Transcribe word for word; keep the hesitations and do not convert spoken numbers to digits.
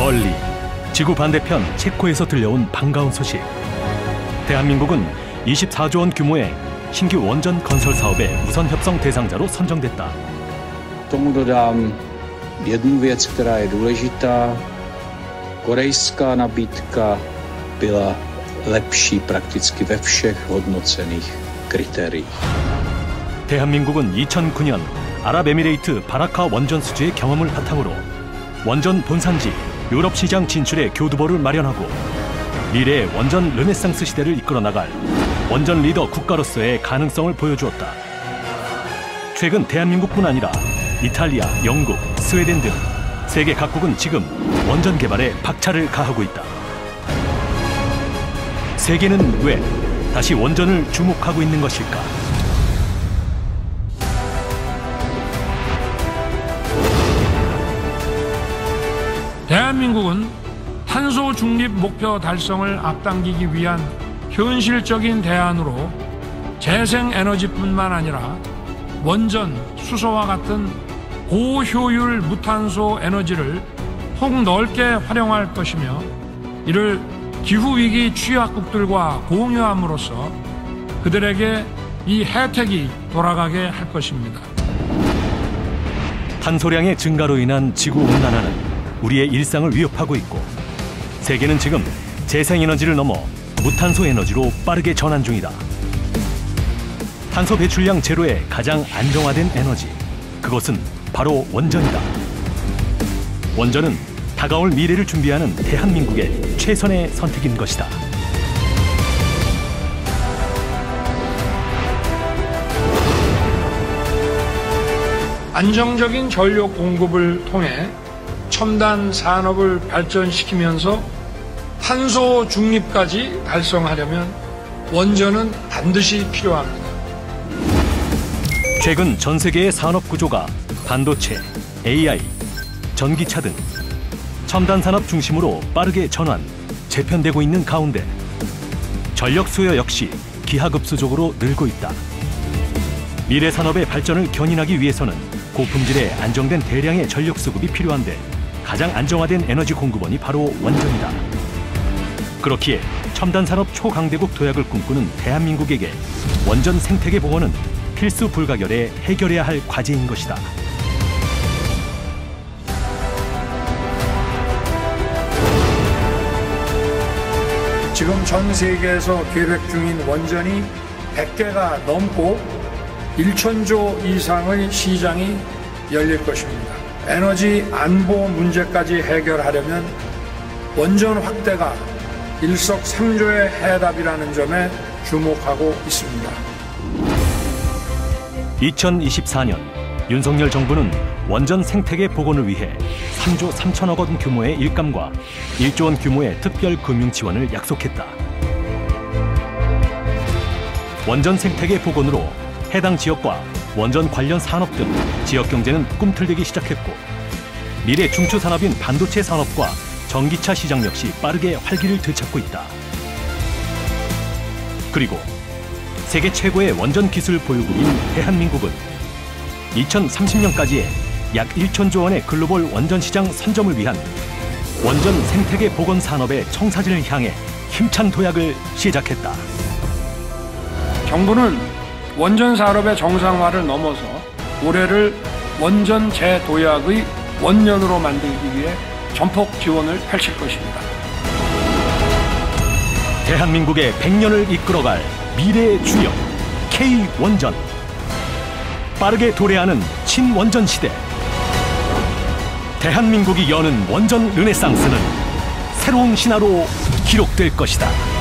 멀리 지구 반대편 체코에서 들려온 반가운 소식. 대한민국은 이십사조 원 규모의 신규 원전 건설 사업의 우선 협상 대상자로 선정됐다. Tomu dodám jednu věc, která je důležitá. Korejská nabídka byla lepší prakticky ve všech hodnocených kritériích. 대한민국은 이천구 년 아랍에미레이트 바라카 원전 수주의 경험을 바탕으로 원전 본산지 유럽 시장 진출의 교두보를 마련하고 미래의 원전 르네상스 시대를 이끌어 나갈 원전 리더 국가로서의 가능성을 보여주었다. 최근 대한민국뿐 아니라 이탈리아, 영국, 스웨덴 등 세계 각국은 지금 원전 개발에 박차를 가하고 있다. 세계는 왜 다시 원전을 주목하고 있는 것일까? 대한민국은 탄소 중립 목표 달성을 앞당기기 위한 현실적인 대안으로 재생에너지뿐만 아니라 원전, 수소와 같은 고효율 무탄소 에너지를 폭넓게 활용할 것이며 이를 기후위기 취약국들과 공유함으로써 그들에게 이 혜택이 돌아가게 할 것입니다. 탄소량의 증가로 인한 지구온난화는 우리의 일상을 위협하고 있고 세계는 지금 재생에너지를 넘어 무탄소 에너지로 빠르게 전환 중이다. 탄소 배출량 제로의 가장 안정화된 에너지, 그것은 바로 원전이다. 원전은 다가올 미래를 준비하는 대한민국의 최선의 선택인 것이다. 안정적인 전력 공급을 통해 첨단 산업을 발전시키면서 탄소 중립까지 달성하려면 원전은 반드시 필요합니다. 최근 전 세계의 산업 구조가 반도체, 에이아이, 전기차 등 첨단 산업 중심으로 빠르게 전환, 재편되고 있는 가운데 전력 수요 역시 기하급수적으로 늘고 있다. 미래 산업의 발전을 견인하기 위해서는 고품질의 안정된 대량의 전력 수급이 필요한데 가장 안정화된 에너지 공급원이 바로 원전이다. 그렇기에 첨단 산업 초강대국 도약을 꿈꾸는 대한민국에게 원전 생태계 복원은 필수 불가결에 해결해야 할 과제인 것이다. 지금 전 세계에서 계획 중인 원전이 백 개가 넘고 일천조 이상의 시장이 열릴 것입니다. 에너지 안보 문제까지 해결하려면 원전 확대가 일석삼조의 해답이라는 점에 주목하고 있습니다. 이천이십사 년 윤석열 정부는 원전 생태계 복원을 위해 삼조 삼천억 원 규모의 일감과 일조 원 규모의 특별 금융 지원을 약속했다. 원전 생태계 복원으로 해당 지역과 원전 관련 산업 등 지역 경제는 꿈틀대기 시작했고 미래 중추 산업인 반도체 산업과 전기차 시장 역시 빠르게 활기를 되찾고 있다. 그리고 세계 최고의 원전 기술 보유국인 대한민국은 이천삼십 년까지의 약 일천조 원의 글로벌 원전 시장 선점을 위한 원전 생태계 복원 산업의 청사진을 향해 힘찬 도약을 시작했다. 정부는 원전 산업의 정상화를 넘어서 올해를 원전 재도약의 원년으로 만들기 위해 전폭 지원을 펼칠 것입니다. 대한민국의 백 년을 이끌어갈 미래의 주역 K원전. 빠르게 도래하는 친원전 시대. 대한민국이 여는 원전 르네상스는 새로운 신화로 기록될 것이다.